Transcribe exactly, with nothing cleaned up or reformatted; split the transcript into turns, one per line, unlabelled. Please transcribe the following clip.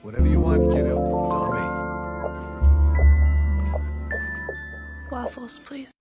Whatever you want, kiddo. It's on me.
Waffles, please.